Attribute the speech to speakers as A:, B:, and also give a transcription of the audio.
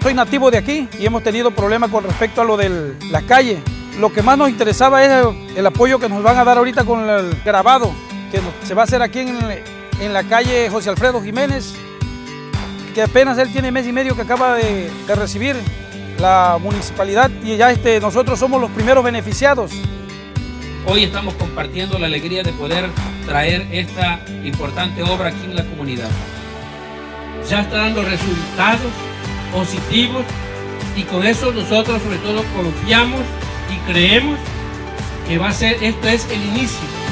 A: Soy nativo de aquí y hemos tenido problemas con respecto a lo de la calle. Lo que más nos interesaba es el apoyo que nos van a dar ahorita con el grabado que se va a hacer aquí en la calle José Alfredo Jiménez, que apenas él tiene mes y medio que acaba de recibir la municipalidad y ya nosotros somos los primeros beneficiados.
B: Hoy estamos compartiendo la alegría de poder traer esta importante obra aquí en la comunidad. Ya está dando resultados positivos y con eso nosotros sobre todo confiamos y creemos que esto es el inicio